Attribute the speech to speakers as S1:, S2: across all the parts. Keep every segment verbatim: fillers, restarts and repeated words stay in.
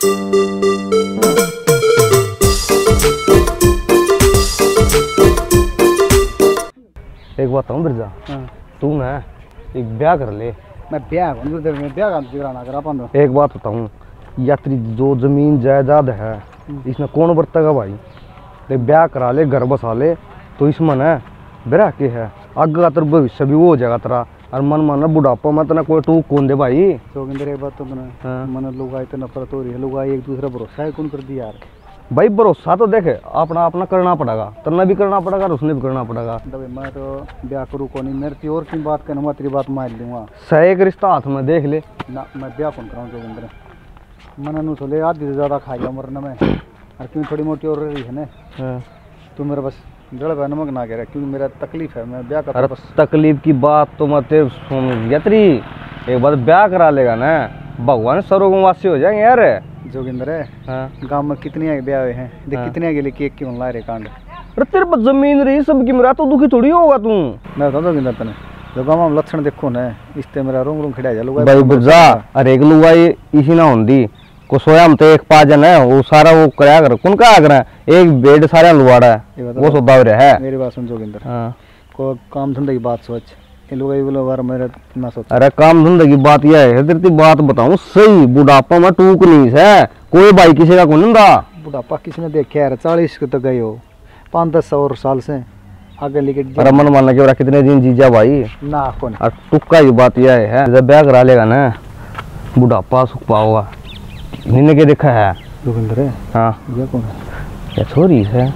S1: एक बात बताऊं बिरजा, तू ना एक ब्याह कर ले।
S2: मैं ब्याह मैं ब्याह कर पाऊंगा।
S1: एक बात बताऊं, यात्री जो जमीन जायदाद है इसमें कौन बरतेगा भाई? देख ब्याह करा ले, घर बसा ले, तो इसमें ना बेरा के है आगे का तेरा भविष्य भी वो हो जाएगा तेरा। और मन माना बुढ़ापा में तना कोई टूक कौन दे भाई।
S2: जोगिंदर एक बात तो बना मन लोग आए तो नफरत हो रही है, लोग आए एक दूसरा भरोसा है कौन कर दिया यार।
S1: भाई भरोसा तो देखे अपना अपना करना पड़ेगा, तेना भी करना पड़ेगा और उसने भी करना पड़ेगा।
S2: मैं तो ब्याह करूँ कौन मेरे और की बात करना, तेरी बात मान लूँगा।
S1: सही एक रिश्ता हाथ में देख ले
S2: ना, मैं ब्याह कौन कराऊँ जोगिंदर। मन नु सोले आधी से ज़्यादा खा गया मरना में, और क्यों थोड़ी मोटी और रही है ना। तू मेरा बस जड़ भाई नमक ना कह रहा, क्योंकि मेरा तकलीफ है, मैं ब्याह कर। बस
S1: तकलीफ की बात तो मत सुन यात्री, एक बार ब्याह करा लेगा ना भगवान स्वर्गवासी हो जाएंगे यार।
S2: जोगिंदर है हाँ। गाँव में कितने ब्याह हुए हैं, देख हाँ। कितने के लिए केक क्यों ला रहे कांड।
S1: अरे तेरे पास जमीन रही सबकी, मेरा तो दुखी थोड़ी होगा तू।
S2: मैं बताऊँ जोगिंदर तेने जो गाँव में लक्षण देखो ना, इससे मेरा रूम रूम खिड़ा जा
S1: भाई बुझा। अरे एक लुगाई इसी ना होंगी को सोया हम तो एक पाजन है वो सारा वो कराया कर कौन क्या कर एक बेड सारे लुवाड़ा है वो सौदा हो रहा है।
S2: मेरी बात सुन जोगिंदर हाँ। को काम धंधे की बात सोच, ये लोग बोलो बार मेरा ना सोच।
S1: अरे काम धंधे की बात यह है तेरी बात बताऊं सही, बुढ़ापा में टूक नहीं है कोई भाई किसी का कौन था।
S2: बुढ़ापा किसी ने देखा यार, चालीस को तो गए हो पाँच दस और साल से आगे लेके।
S1: अरे मन मानना के कितने दिन जीजा भाई
S2: ना कौन।
S1: और टुक्का की बात यह है जब ब्याह करा लेगा ना बुढ़ापा सुख पाओगा। इन्हें क्या देखा है
S2: जोगिंदर है
S1: हाँ
S2: ये कौन है?
S1: क्या छोरी है?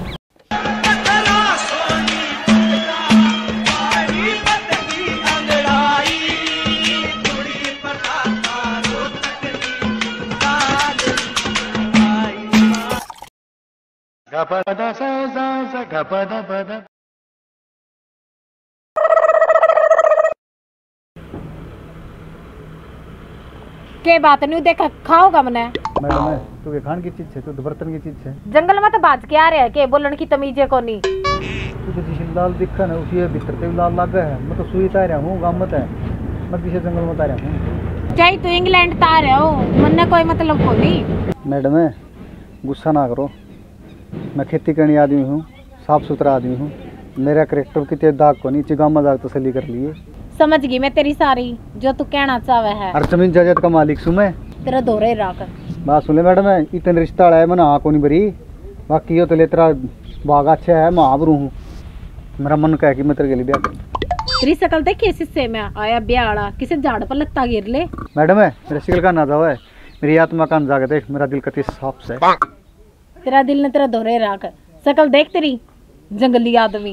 S3: के बात नहीं देखा खाओगा मने।
S2: मैडम है तू के खान की चीज है, तू तो बर्तन की चीज है।
S3: जंगल में तो बाज के आ रहे हैं के बोलन की तमीज है कोनी।
S2: तू तो जिस लाल दिखा ना उसी भीतर ते लाल लगा है। मैं तो सुई ता रहा हूं गांव में है, मैं पीछे जंगल में ता रहा हूं।
S3: चाहे तू इंग्लैंड ता रहे हो मन्ने कोई मतलब कोनी।
S2: मैडम है गुस्सा ना करो, मैं खेती करने आदमी हूँ, साफ सुथरा आदमी हूँ, मेरा करेक्टर कितने दाग को नहीं चिगामा दाग तसली कर लिए।
S3: समझ गई मैं तेरी सारी जो तू कहना चाहे है।
S2: और जमीन जायदाद का मालिक सुन मैं
S3: तेरा दोरे राख
S2: बात सुन ले मैडम है इतने रिश्ता आया मैंने हाँ को नहीं भरी, बाकी यो तो ले तेरा बाग अच्छा है मैं आबरू हूँ, मेरा मन कह कि मैं तेरे के लिए ब्याह करूँ।
S3: तेरी शकल देखी इससे में आया ब्याह वाला किसी झाड़ पर लत्ता गिर ले।
S2: मैडम है मेरा शिकल का अंदाजा है, मेरी आत्मा का अंदाजा देख, मेरा दिल कति साफ से।
S3: तेरा दिल ने तेरा दोहरे राख शकल देख तेरी जंगली आदमी।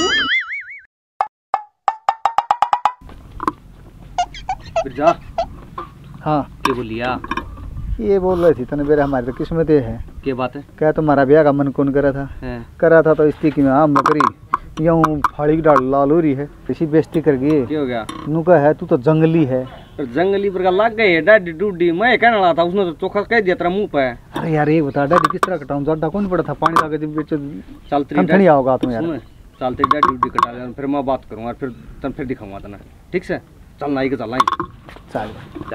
S1: बिरजा
S2: हाँ
S1: क्या बोलिया?
S2: ये बोल रही थी तने मेरे हमारी तो किस्मत है। क्या
S1: बात है?
S2: क्या तुम्हारा ब्याह का मन कौन करा था है? करा था तो इस की में आम मकरी यूं फाड़ी डाल लाल हो रही है, इसी बेइज्जती कर गई। क्या हो गया? नुका है तू तो जंगली है।
S1: पर जंगली पर का लग गए डाडी डूडी मैं कहने वाला था उसने तो चोखा कह दिया तेरा मुंह पे।
S2: अरे यार ये बता डाडी किस तरह कटाऊं, ज्यादा कौन पड़ा था पानी लगा के बीच
S1: चलते
S2: नहीं आओगा तुम यार।
S1: चलते डाडी डूडी कटा ले फिर मैं बात करूंगा फिर तन फिर दिखाऊंगा तना ठीक से। चल नाई के चल
S2: चल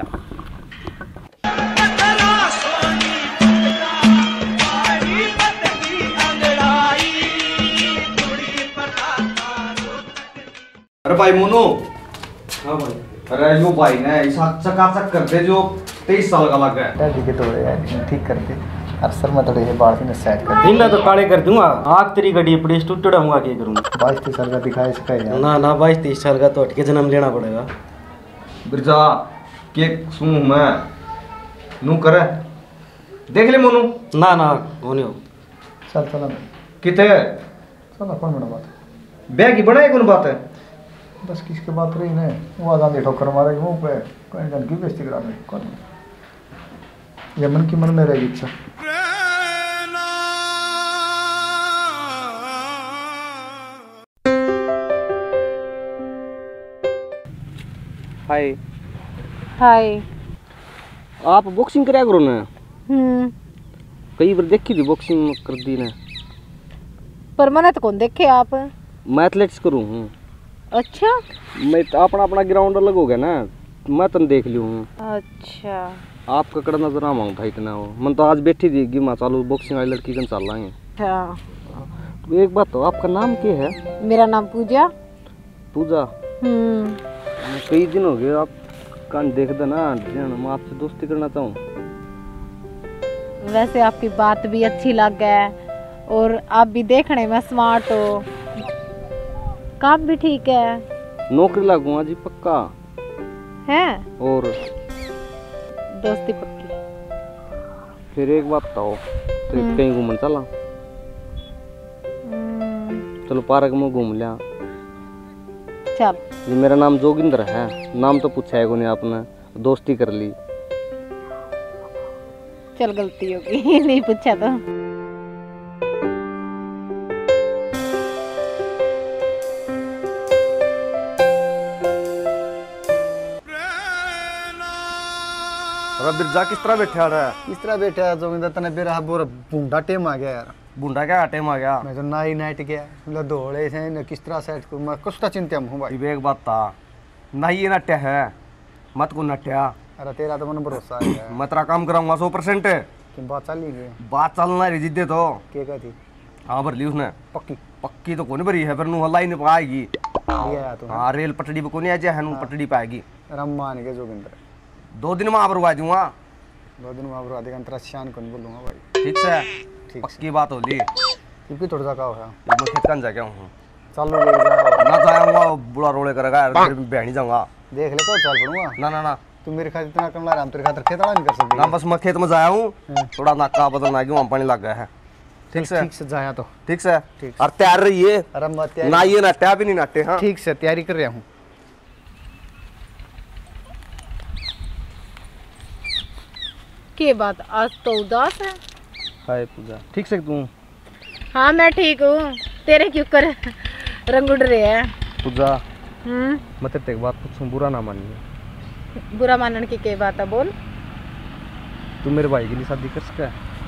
S1: अरे भाई मोनू। हाँ भाई। अरे जो भाई ने ऐसा चकाचक कर दे जो तेईस साल का लग गया
S2: ठीक है तो यार ठीक करते अफसर मैं थोड़े से बाल से सेट कर
S4: दिन तो काले कर दूंगा आग तेरी गड्डी पड़ी टूट होगा क्या करूंगा।
S2: बाईस तीस साल का दिखाए इसका यार।
S4: ना ना बाईस तीस साल का तो हटके जन्म लेना पड़ेगा।
S1: बिरजा के सुन मैं नू करे देख ले मोनू।
S4: ना ना वो नहीं हो।
S2: चल चल
S1: किथे
S2: चल कौन बड़ा बात
S1: ब्याह की बनाए कौन बात है?
S2: बस किसके बात रही ने वो आजान ठोकर मारे मुंह पे कोई जन की बेइज्जती करा दे कौन ये मन की मन में रहेगी इच्छा।
S1: हाय
S3: हाय
S1: आप बॉक्सिंग कराया करो ना।
S3: हम्म
S1: कई बार देखी थी बॉक्सिंग कर दी ना,
S3: पर मैंने तो कौन देखे आप।
S1: मैं एथलेटिक्स करूँ हूँ।
S3: अच्छा
S1: मैं तो अपना अपना ग्राउंड अलग हो गया ना, मैं तुम देख लियो हूँ।
S3: अच्छा
S1: आप ककड़ा नजर आ मांग था इतना हो मन तो आज बैठी थी कि माँ चालू बॉक्सिंग वाली लड़की कन चल लाएंगे।
S3: हाँ।
S1: तो एक बात तो आपका नाम क्या है?
S3: मेरा नाम पूजा।
S1: पूजा।
S3: हम्म।
S1: कई दिन हो गए आप कान देख दे ना, मैं आपसे दोस्ती करना चाहूँ।
S3: वैसे आपकी बात भी अच्छी लग है और आप भी देखने में स्मार्ट हो, काम भी ठीक है।
S1: नौकरी लगूंगा जी पक्का
S3: है
S1: और
S3: दोस्ती पक्की।
S1: फिर एक बात बताओ, तो कहीं घूमने चला? चलो पार्क में घूम लिया।
S3: चल।
S1: जी मेरा नाम जोगिंदर है, नाम तो पूछा है कोई आपने, दोस्ती कर ली।
S3: चल गलती होगी नहीं पूछा तो।
S1: बिरजा किस तरह बैठा रहा है?
S2: इस तरह बैठा है जोगिंदर तने बेरा बोर बूंडा टेम आ गया यार।
S1: बूंडा क्या टाइम आ गया?
S2: मैं तो नाई नाइट गया मतलब दौड़े से न किस तरह सेट करूं मैं कुछ तो चिंता में हूं भाई।
S1: एक बात था ना, ये नाट्य है मत को नट्या।
S2: अरे तेरा तो मन भरोसा है
S1: मैं तेरा काम कराऊंगा सौ परसेंट।
S2: कि बात चल गई
S1: बात चलना रही जिद्दे तो
S2: के का थी
S1: हाँ भर ली उसने
S2: पक्की
S1: पक्की तो कौन भरी है फिर नु हल्ला ही नहीं पाएगी।
S2: लिया तू
S1: हाँ रेल पटड़ी पे कौन आ जाए नु पटड़ी पाएगी।
S2: रम्मान के जोगिंदर
S1: दो दिन में आप रुआ दूंगा।
S2: दो दिन में आप राधिका अंतरा शान कौन बोलूंगा भाई।
S1: ठीक से
S2: ठीक
S1: पक्की बात हो ली।
S2: क्योंकि थोड़ा सा का है
S1: मैं खेत कन जा गया हूँ
S2: चलो ले जाओ
S1: ना जाऊंगा बुरा रोले करेगा फिर बहनी जाऊंगा।
S2: देख ले कब चल पड़ूंगा।
S1: ना ना ना
S2: तू मेरे खातिर इतना करना रहा हम तेरे खातिर खेतड़ा नहीं कर सकते
S1: ना बस मैं खेत में जाया हूँ थोड़ा नाका बदलना गया वहाँ पानी लग गया है। ठीक से
S2: ठीक से जाया तो
S1: ठीक से
S2: ठीक
S1: और तैयार रहिए
S2: अरे मैं
S1: ना
S2: तैयारी
S1: ये नाट्या भी नहीं नाट्य। हाँ
S2: ठीक से तैयारी कर रहा हूँ।
S3: के बात आज तो उदास है?
S1: हाय पूजा ठीक से तू?
S3: हाँ मैं ठीक हूँ, तेरे क्यों कर रंग उड़ रहे हैं?
S1: पूजा
S3: हम्म।
S1: मैं तेरे एक बात पूछूं, बुरा ना मानिए।
S3: बुरा मानने की के बात है बोल।
S1: तू मेरे भाई के लिए शादी कर सका?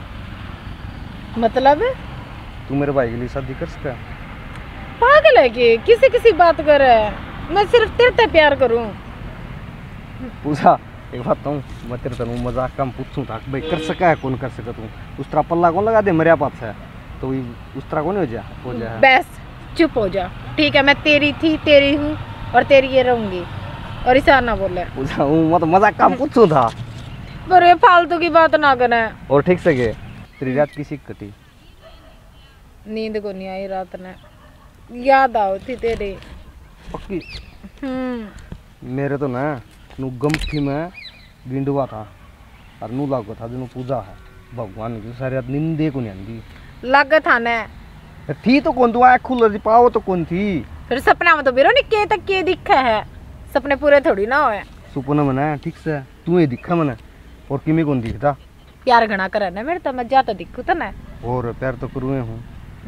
S3: मतलब
S1: तू मेरे भाई के लिए शादी कर सका?
S3: पागल है कि किसी किसी बात कर रहा है? मैं सिर्फ तेरे से प्यार करूं।
S1: पूजा एक बात कहूँ, मैं तेरे तनु मजाक कम पूछूं था भाई कर सका है कौन कर सका तू? उस तरह पल्ला कौन लगा दे मेरे पास है तो उस तरह कौन हो जा हो जाए।
S3: बस चुप हो जा ठीक है, मैं तेरी थी तेरी हूँ और तेरी ये रहूंगी और इसे ना बोले।
S1: पूजा हूँ मैं तो मजाक कम पूछूं था
S3: पर ये फालतू की बात ना करे।
S1: और ठीक से के तेरी रात किसी कटी?
S3: नींद को नहीं आई रात ने, याद आओ थी तेरी।
S1: पक्की?
S3: हम्म।
S1: मेरे तो ना नु गमठी में गिंडवा था और नू लागो था जो पूजा है भगवान की सारी रात नींद को नहीं आंदी।
S3: लग था ने
S1: थी तो कौन तू आँख खुल रही पाओ तो कौन थी?
S3: फिर सपना में तो बेरो नहीं के तक के दिखा है, सपने पूरे थोड़ी ना होए।
S1: सुपना मना ठीक से तू ही दिखा मना और किमी कौन दिखता?
S3: प्यार घना करे ना मेरे तो मैं जा तो दिखू तो ना।
S1: और प्यार तो करूए हूँ।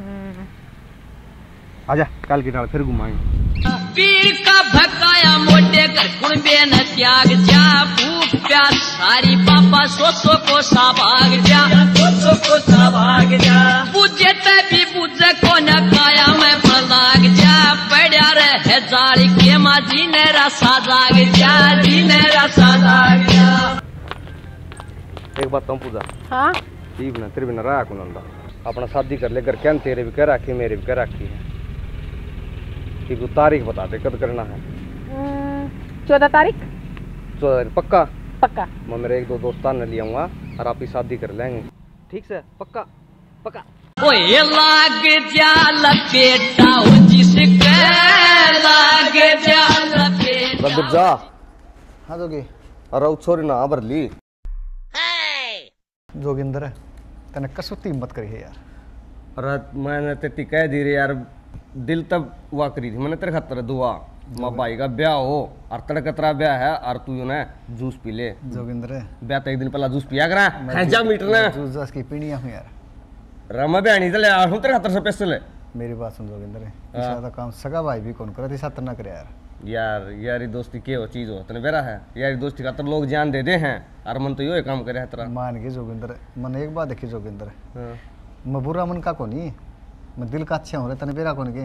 S1: आजा कल की डाल फिर घुमाएंगे।
S5: पीर का भकाया मोटे कर कुणबे न त्याग जा भूख प्यास सारी पापा सोसो को साभाग जा सोसो को साभाग जा बुझे तभी बुझे को न काया में पलाग जा पड़ा रहे जाली के माँ जी ने रसा जाग जा जी ने रसा जाग जा।
S1: एक बात कहूँ पूजा।
S3: हाँ
S1: ठीक बिना तेरे बिना रहा कौन अंदा अपना शादी कर ले घर क्या तेरे भी कर रखी मेरे भी कर रखी है कि तू तारीख बता दे कब करना है?
S3: चौदह तारीख
S1: चौदह तारीख पक्का?
S3: पक्का।
S1: मैं मेरे एक दो दोस्तान ने लिया आऊंगा और आप ही शादी कर लेंगे। ठीक से पक्का पक्का।
S5: ओए लाग जा लपेटा जिसके लाग जा लपेटा।
S1: रब जा
S2: हाँ जोगी
S1: अरे छोरी ना भर ली
S2: जोगिंदर तने कसौती हिम्मत करी है यार।
S1: अरे मैंने ते कह दी रे यार दिल तब हुआ करी थी मैंने तेरे खातर दुआ माँ भाई का ब्याह हो और तड़कतरा ब्याह है और तू ना जूस पी ले।
S2: जोगिंदर
S1: ब्याह तो एक दिन पहला जूस पिया करा खैजा मीटर ना
S2: जूस जूस की पीनिया हूँ यार।
S1: रमा ब्याह नहीं चले यार हूँ तेरे खातर स्पेशल है।
S2: मेरी बात सुन जोगिंदर ऐसा तो काम सगा भाई भी कौन करे ऐसा ना करे यार।
S1: यार यारी दोस्ती के हो चीज हो तने बेरा है यारी दोस्ती खातर लोग जान दे दे हैं और मन तो यो काम करे है तेरा।
S2: मान के जोगिंदर मन एक बात देखी जोगिंदर मैं बुरा मन का कोनी मैं दिल का अच्छा हूँ रे तने बेरा कौन के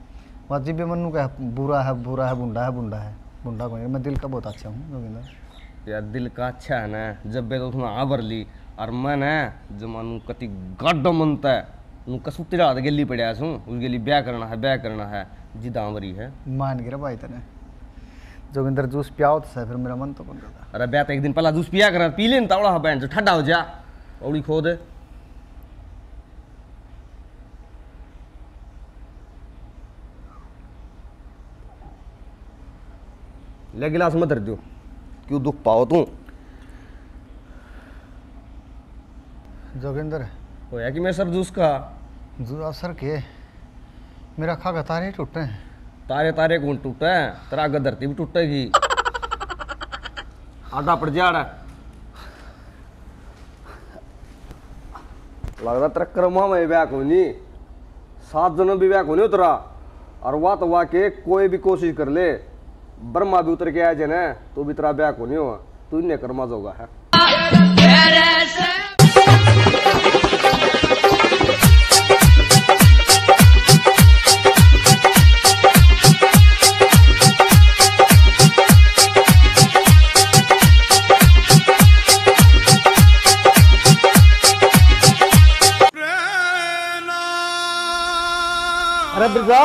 S2: वाजिब मन का बुरा है बुरा है बुंडा है बुंडा है बुंडा कौन मैं दिल का बहुत अच्छा हूँ जोगिंदर।
S1: यार दिल का अच्छा है ना, जब बे तो उसने हाँ भर ली और मैं ना जमानू कति गड्ढ मनता है नू कसुती रात गेली पड़ा छू उस गेली ब्याह करना है ब्याह करना है जी दामरी है।
S2: मान गिरा भाई तने जोगिंदर जूस पियाओ तो फिर मेरा मन तो बन गया।
S1: अरे ब्याह तो एक दिन पहला जूस पिया कर पी ले तावड़ा बैंड जो ठंडा हो जा औड़ी खो दे। ले गिलास मत धर दो क्यों दुख पाओ तू।
S2: जोगिंदर
S1: होया कि मैं सर जूस का
S2: जू असर के मेरा खा तारे टूटे हैं।
S1: तारे तारे कौन टूटा है तेरा आगे धरती भी टूटेगी आधा पड़ जा लगता तेरा कर्मा में ब्याह को नहीं सात जन्म भी ब्याह को नहीं उतरा और वाह तो वाह के कोई भी कोशिश कर ले ब्रह्मा भी उतर के आ जाए ना तो भी तेरा ब्याह को नहीं हुआ तू इन्हें कर्मा जोगा है।
S6: अरे बिरजा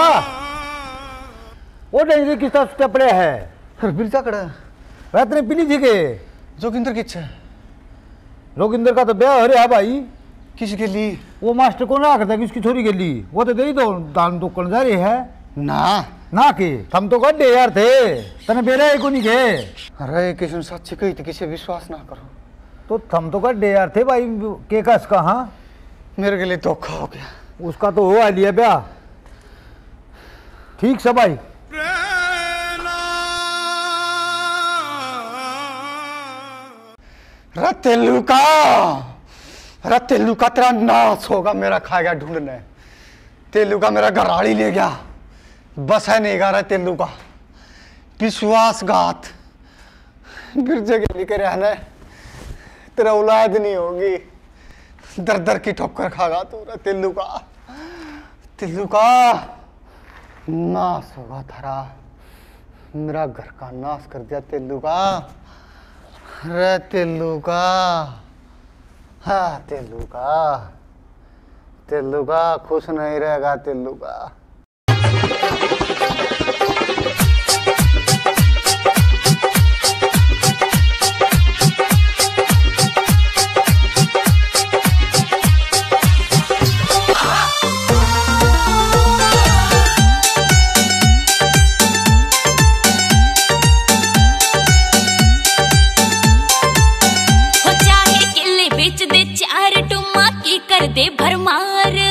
S6: वो डेंजर किस तरह टपड़े है
S2: अरे बिरजा कड़ा
S6: वह तेरे पीली थी के
S2: जोगिंदर किच है
S6: लोगिंदर का तो ब्याह हो रहा भाई
S2: किस के लिए
S6: वो मास्टर को ना करता कि उसकी छोरी के लिए वो तो दे दो दान तो कर जा रही है
S2: ना
S6: ना के हम तो गड्ढे यार थे तने बेरा को नहीं के
S2: अरे किसी सच्ची कही थी किसी विश्वास ना करो
S6: तो हम तो गड्ढे यार थे भाई के कस का हाँ
S2: मेरे के लिए धोखा हो गया
S6: उसका तो हो लिया ब्याह ठीक से भाई।
S2: तेलू का तेलू का तेरा नाश होगा मेरा खाएगा ढूंढने तेलू का मेरा घराड़ी ले गया बस है नहीं गा रहा तेलू का विश्वासघात गिरजे के लेकर रहना तेरा औलाद नहीं होगी दर दर की ठोकर खागा तू तेलू का तेलू का नाश होगा थारा मेरा घर का नाश कर दिया तेलू का रे तेलू का हाँ तेलू का तेलू का खुश नहीं रहेगा तेलू का।
S7: कर दे भरमार